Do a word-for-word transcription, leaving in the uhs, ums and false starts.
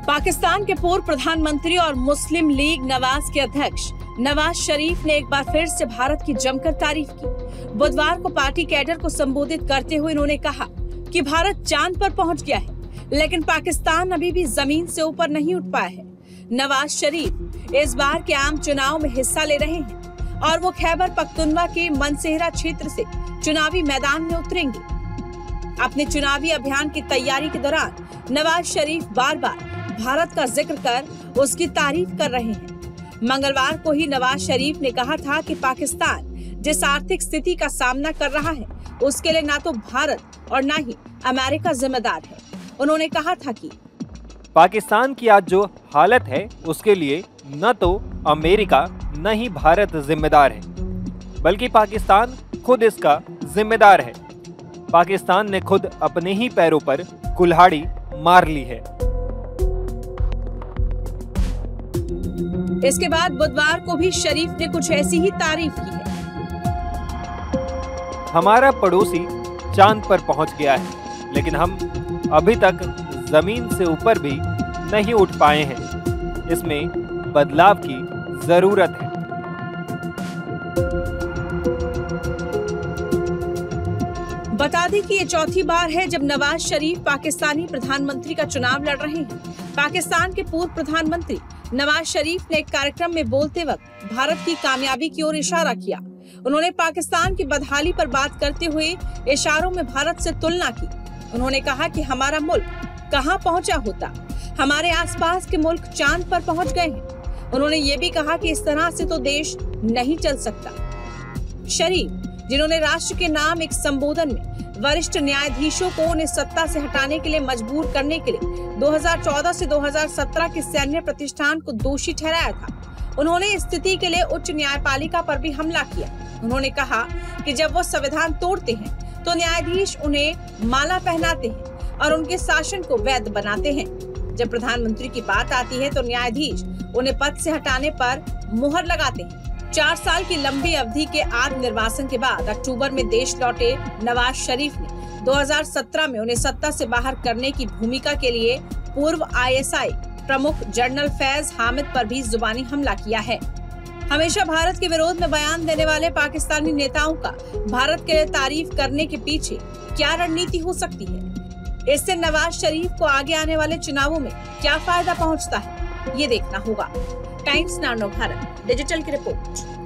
पाकिस्तान के पूर्व प्रधानमंत्री और मुस्लिम लीग नवाज के अध्यक्ष नवाज शरीफ ने एक बार फिर से भारत की जमकर तारीफ की। बुधवार को पार्टी कैडर को संबोधित करते हुए इन्होंने कहा कि भारत चांद पर पहुंच गया है, लेकिन पाकिस्तान अभी भी जमीन से ऊपर नहीं उठ पाया है। नवाज शरीफ इस बार के आम चुनाव में हिस्सा ले रहे हैं और वो खैबर पख्तूनख्वा के मनसेहरा क्षेत्र से चुनावी मैदान में उतरेंगे। अपने चुनावी अभियान की तैयारी के दौरान नवाज शरीफ बार बार भारत का जिक्र कर उसकी तारीफ कर रहे हैं। मंगलवार को ही नवाज शरीफ ने कहा था कि पाकिस्तान जिस आर्थिक स्थिति का सामना कर रहा है उसके लिए ना तो भारत और ना ही अमेरिका जिम्मेदार है। उन्होंने कहा था कि पाकिस्तान की आज जो हालत है उसके लिए न तो अमेरिका न ही भारत जिम्मेदार है, बल्कि पाकिस्तान खुद इसका जिम्मेदार है। पाकिस्तान ने खुद अपने ही पैरों पर कुल्हाड़ी मार ली है। इसके बाद बुधवार को भी शरीफ ने कुछ ऐसी ही तारीफ की है। हमारा पड़ोसी चांद पर पहुंच गया है, लेकिन हम अभी तक जमीन से ऊपर भी नहीं उठ पाए हैं। इसमें बदलाव की जरूरत है। बता दें कि ये चौथी बार है जब नवाज शरीफ पाकिस्तानी प्रधानमंत्री का चुनाव लड़ रहे हैं। पाकिस्तान के पूर्व प्रधानमंत्री नवाज शरीफ ने एक कार्यक्रम में बोलते वक्त भारत की कामयाबी की ओर इशारा किया। उन्होंने पाकिस्तान की बदहाली पर बात करते हुए इशारों में भारत से तुलना की। उन्होंने कहा कि हमारा मुल्क कहां पहुंचा होता, हमारे आसपास के मुल्क चांद पर पहुंच गए हैं। उन्होंने ये भी कहा कि इस तरह से तो देश नहीं चल सकता। शरीफ, जिन्होंने राष्ट्र के नाम एक संबोधन में वरिष्ठ न्यायाधीशों को उन्हें सत्ता से हटाने के लिए मजबूर करने के लिए दो हज़ार चौदह से दो हज़ार सत्रह के सैन्य प्रतिष्ठान को दोषी ठहराया था, उन्होंने स्थिति के लिए उच्च न्यायपालिका पर भी हमला किया। उन्होंने कहा कि जब वो संविधान तोड़ते हैं तो न्यायाधीश उन्हें माला पहनाते हैं और उनके शासन को वैध बनाते हैं। जब प्रधानमंत्री की बात आती है तो न्यायाधीश उन्हें पद से हटाने पर मुहर लगाते हैं। चार साल की लंबी अवधि के आत्म निर्वासन के बाद अक्टूबर में देश लौटे नवाज शरीफ ने दो हज़ार सत्रह में उन्हें सत्ता से बाहर करने की भूमिका के लिए पूर्व आई एस आई प्रमुख जनरल फैज हामिद पर भी जुबानी हमला किया है। हमेशा भारत के विरोध में बयान देने वाले पाकिस्तानी नेताओं का भारत के लिए तारीफ करने के पीछे क्या रणनीति हो सकती है? इससे नवाज शरीफ को आगे आने वाले चुनावों में क्या फायदा पहुंचता है, ये देखना होगा। टाइम्स नाउ भारत डिजिटल की रिपोर्ट।